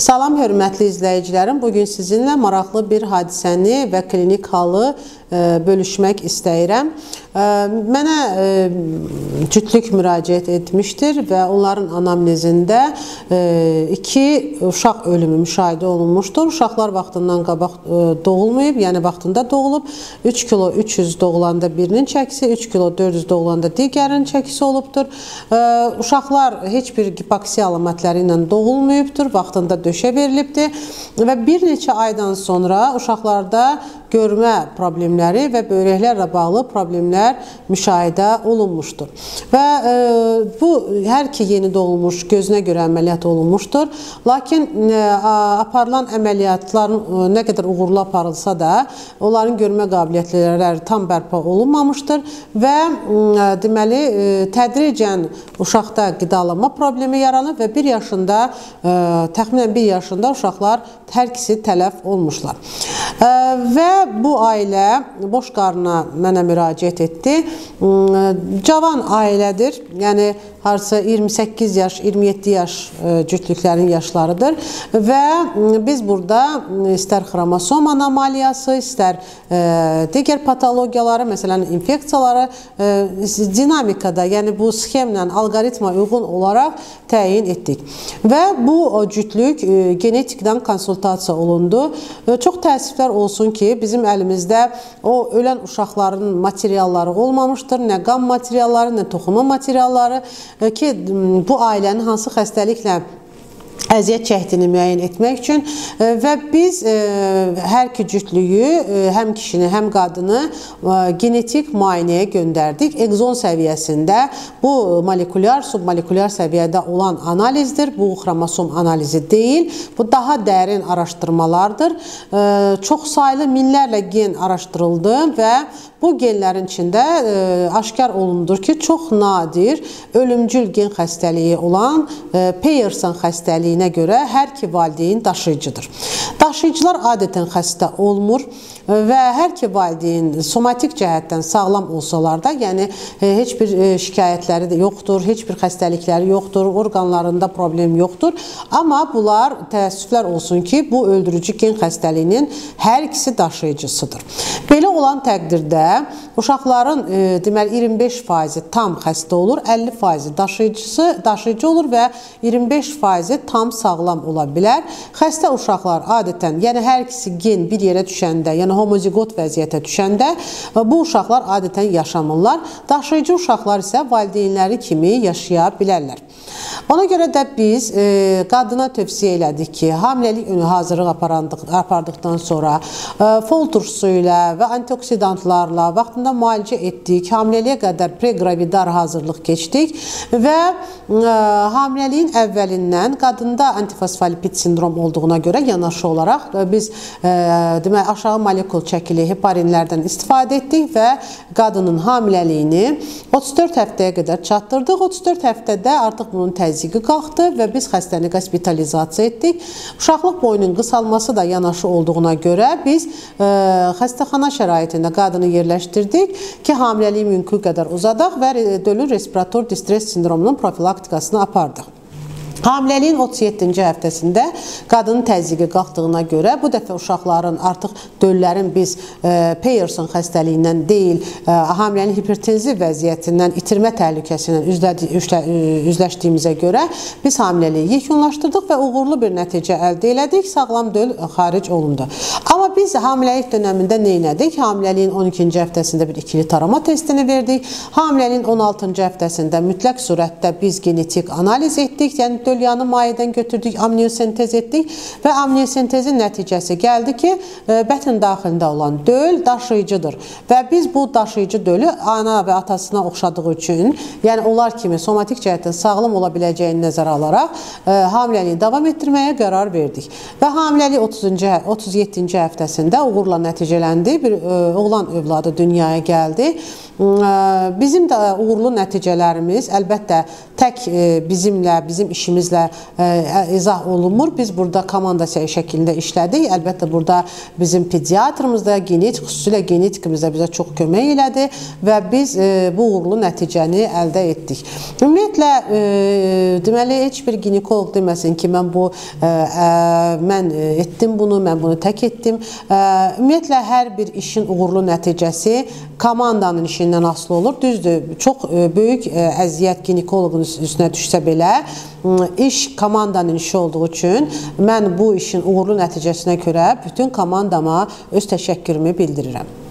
Salam hörmətli izləyicilərim, bugün sizinlə maraqlı bir hadisəni və klinik halı bölüşmək istəyirəm. Mənə cütlük müraciət etmişdir və onların anamnezində 2 uşaq ölümü müşahidə olunmuşdur. Uşaqlar vaxtından qabaq doğulmayıb, yəni vaxtında doğulub. 3 kilo 300 doğulanda birinin çəkisi, 3 kilo 400 doğulanda digərinin çəkisi olubdur. Uşaqlar heç bir hipoksiya əlamətləri ilə doğulmayıbdır, vaxtında döşə verilibdir və bir neçə aydan sonra uşaqlarda görmə problemləri və böyrəklərlə bağlı problemlər müşahidə olunmuşdur. Və bu, hər ki yeni doğulmuş gözünə görə əməliyyat olunmuşdur. Lakin aparılan əməliyyatların nə qədər uğurlu aparılsa da, onların görmə qabiliyyətləri tam bərpa olunmamışdır və deməli, tədricən uşaqda qidalanma problemi yaranır və 1 yaşında, təxminən 1 yaşında uşaqlar hər ikisi tələf olmuşlar. Və bu ailə boş qarnına mənə müraciət etdi. Cavan ailədir, yəni harca 28 yaş, 27 yaş cütlüklərin yaşlarıdır və biz burada istər xromosom anomaliyası, istər digər patologiyaları, məsələn infeksiyaları dinamikada, yəni bu sxemlə, alqoritma uyğun olaraq təyin etdik. Və bu cütlük genetikdən konsultasiya olundu. Çox təəssüflər olsun ki, bizim əlimizdə o ölən uşaqların materialları olmamışdır, nə qan materialları, nə toxuma materialları ki, bu ailənin hansı xəstəliklə əziyyət çəkdiyini müəyyən etmək üçün və biz hər iki cütlüyü, həm kişini, həm qadını genetik müayinəyə göndərdik. Egzon səviyyəsində bu molekulyar, submolekulyar səviyyədə olan analizdir. Bu xromosom analizi deyil. Bu daha dərin araşdırmalardır. Çox saylı minlərlə gen araşdırıldı və bu genlərin içində aşkar olundur ki, çox nadir ölümcül gen xəstəliyi olan Pearson xəstəliyinə görə hər iki valideyn daşıyıcıdır. Daşıyıcılar adətən xəstə olmur və hər iki valideyn somatik cəhətdən sağlam olsalar da, yəni heç bir şikayətləri də yoxdur, heç bir xəstəlikləri yoxdur, orqanlarında problem yoxdur. Amma bunlar təəssüflər olsun ki, bu öldürücü gen xəstəliyinin hər ikisi daşıyıcısıdır. Belə olan təqdirdə uşaqların deməli 25% tam xəstə olur, 50% daşıyıcı olur və 25% tam sağlam ola bilər. Xəstə uşaqlar adətən, yəni hər ikisi gen bir yerə düşəndə, yəni homozigot vəziyyətə düşəndə bu uşaqlar adətən yaşamırlar. Daşıyıcı uşaqlar isə valideynləri kimi yaşaya bilərlər. Ona görə də biz qadına tövsiyə elədik ki, hamiləlik önü hazırlıq apardıqdan sonra foltur suyu ilə və antioksidantlarla vaxtında müalicə etdik. Hamiləliyə qədər pregravidar hazırlıq keçdik və hamiləliyin əvvəlindən qadında antifosfolipid sindrom olduğuna görə yanaşı olaraq biz demək, aşağı molekul çəkili heparinlərdən istifadə etdik və qadının hamiləliyini 34 həftəyə qədər çatdırdıq. 34 həftədə artıq bunun təzyiqi qalxdı və biz xəstəni hospitalizasiya etdik. Uşaqlıq boyunun qısalması da yanaşı olduğuna görə biz xəstəxana şəraitində qadını yerləşdirdik ki, hamiləliyi mümkün qədər uzadaq və dölün respirator distres sindromunun profilaktikasını apardıq. Hamiləliyin 37-ci həftəsində qadının təzyiqi qalxdığına görə bu dəfə uşaqların artıq döllərin biz Pearson xəstəliyindən deyil, hamilənin hipertenziv vəziyyətindən itirmə təhlükəsindən üzləşdiyimizə görə biz hamiləliyi yekunlaşdırdıq və uğurlu bir nəticə əldə elədik, sağlam döl xaric olundu. Amma biz hamiləlik dönəmində nə etdik? Hamiləliyin 12-ci həftəsində bir ikili tarama testini verdik. Hamiləliyin 16-cı həftəsində mütləq surətdə biz genetik analiz etdik, yəni dölyanı mayedən götürdük, amniyosentez etdik və amniyosentezin nəticəsi gəldi ki, bətn daxilində olan döl daşıyıcıdır və biz bu daşıyıcı dölü ana və atasına oxşadığı üçün, yəni onlar kimi somatik cəhətdən sağlam ola biləcəyini nəzərə alaraq hamiləliyi davam etdirməyə qərar verdik və hamiləlik 37-ci həftədə həftəsində uğurla nəticələndi. Bir oğlan övladı dünyaya gəldi. Bizim də uğurlu nəticələrimiz əlbəttə tək bizimlə, bizim işimizlə izah olunmur. Biz burada komanda şəklində işlədik. Əlbəttə burada bizim pediatrımız da, xüsusilə genetikimiz də bizə çox kömək elədi və biz bu uğurlu nəticəni əldə etdik. Ümumiyyətlə, deməli, heç bir ginekoloq deməsin ki, mən etdim bunu, mən bunu tək etdim. Ümumiyyətlə, hər bir işin uğurlu nəticəsi komandanın işindən asılı olur. Düzdür, çox böyük əziyyət ginekoloqun üstünə düşsə belə, iş komandanın işi olduğu üçün mən bu işin uğurlu nəticəsinə görə bütün komandama öz təşəkkürümü bildirirəm.